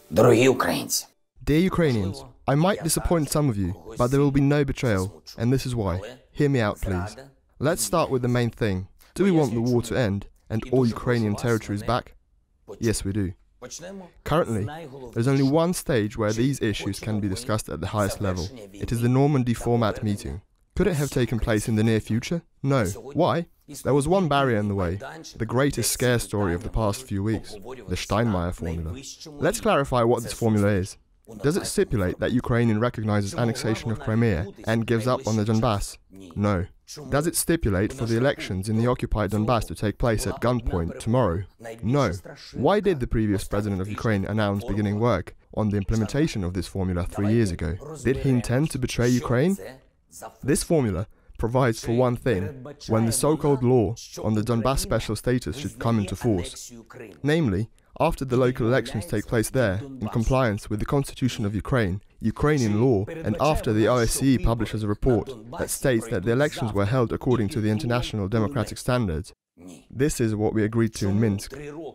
Dear Ukrainians, I might disappoint some of you, but there will be no betrayal, and this is why. Hear me out, please. Let's start with the main thing. Do we want the war to end and all Ukrainian territories back? Yes, we do. Currently, there's only one stage where these issues can be discussed at the highest level. It is the Normandy format meeting. Could it have taken place in the near future? No. Why? There was one barrier in the way, the greatest scare story of the past few weeks, the Steinmeier formula. Let's clarify what this formula is. Does it stipulate that Ukraine recognizes annexation of Crimea and gives up on the Donbass? No. Does it stipulate for the elections in the occupied Donbass to take place at gunpoint tomorrow? No. Why did the previous president of Ukraine announce beginning work on the implementation of this formula 3 years ago? Did he intend to betray Ukraine? This formula provides for one thing, when the so-called law on the Donbass special status should come into force. Namely, after the local elections take place there, in compliance with the Constitution of Ukraine, Ukrainian law, and after the OSCE publishes a report that states that the elections were held according to the international democratic standards. This is what we agreed to in Minsk.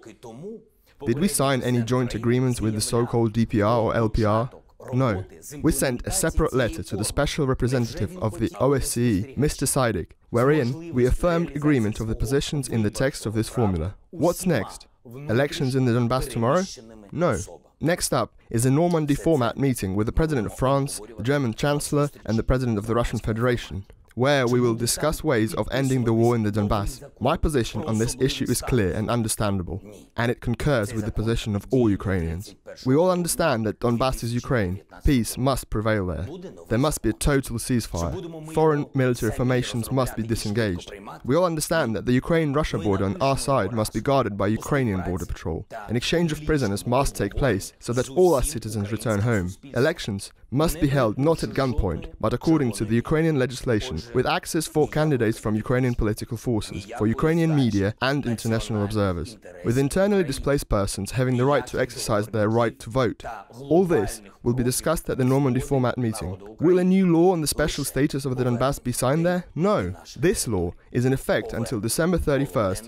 Did we sign any joint agreements with the so-called DPR or LPR? No. We sent a separate letter to the special representative of the OSCE, Mr. Sidik, wherein we affirmed agreement of the positions in the text of this formula. What's next? Elections in the Donbass tomorrow? No. Next up is a Normandy format meeting with the President of France, the German Chancellor, and the President of the Russian Federation, where we will discuss ways of ending the war in the Donbass. My position on this issue is clear and understandable, and it concurs with the position of all Ukrainians. We all understand that Donbass is Ukraine. Peace must prevail there. There must be a total ceasefire. Foreign military formations must be disengaged. We all understand that the Ukraine-Russia border on our side must be guarded by Ukrainian border patrol. An exchange of prisoners must take place so that all our citizens return home. Elections must be held not at gunpoint, but according to the Ukrainian legislation, with access for candidates from Ukrainian political forces, for Ukrainian media and international observers, with internally displaced persons having the right to exercise their right to vote. All this will be discussed at the Normandy format meeting. Will a new law on the special status of the Donbass be signed there? No. This law is in effect until December 31st,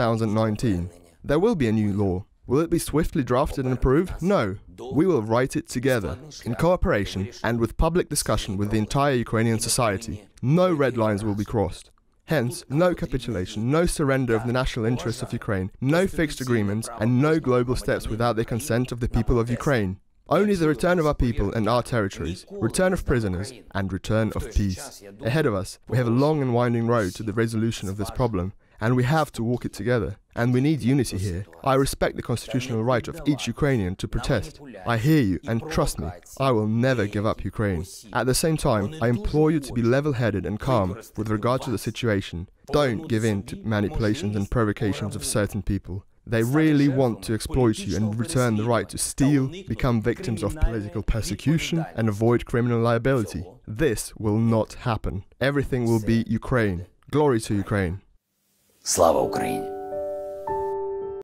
2019. There will be a new law. Will it be swiftly drafted and approved? No. We will write it together, in cooperation and with public discussion with the entire Ukrainian society. No red lines will be crossed. Hence, no capitulation, no surrender of the national interests of Ukraine, no fixed agreements, and no global steps without the consent of the people of Ukraine. Only the return of our people and our territories, return of prisoners, and return of peace. Ahead of us, we have a long and winding road to the resolution of this problem, and we have to walk it together. And we need unity here. I respect the constitutional right of each Ukrainian to protest. I hear you, and trust me, I will never give up Ukraine. At the same time, I implore you to be level-headed and calm with regard to the situation. Don't give in to manipulations and provocations of certain people. They really want to exploit you and return the right to steal, become victims of political persecution, and avoid criminal liability. This will not happen. Everything will be Ukraine. Glory to Ukraine. Слава Україні!